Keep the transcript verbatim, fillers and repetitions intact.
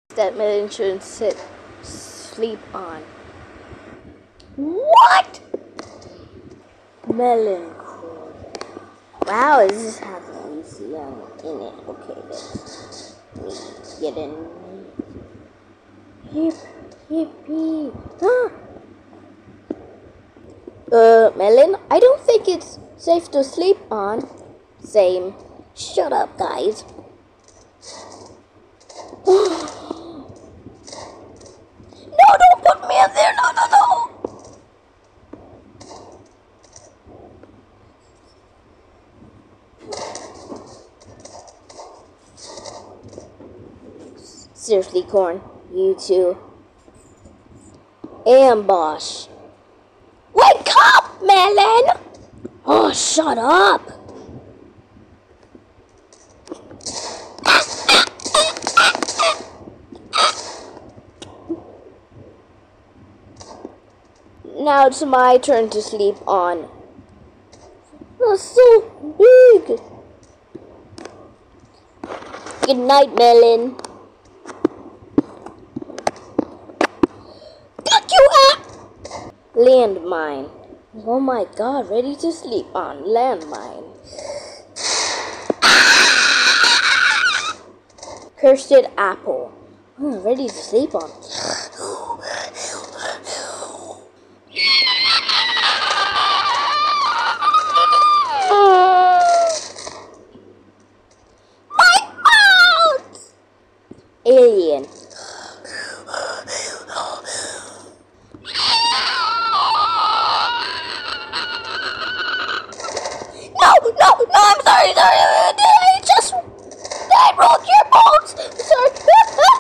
That melon shouldn't sit, sleep on. What? Melon core. Wow, does this have melon in it? Okay, let's get in. Yip, yippee. Huh? Uh, melon? I don't think it's safe to sleep on. Same. Shut up, guys. No, don't put me in there. No, no, no. Seriously, Corn. You too. Ambush. Wake up, Melon! Oh, shut up. Now it's my turn to sleep on. That's so big. Good night, Melon. Got you up! Landmine. Oh my god, ready to sleep on. Landmine. Cursed apple. Hmm, ready to sleep on. Alien. No, no, no, I'm sorry, sorry. I just, I broke your bones. Sorry.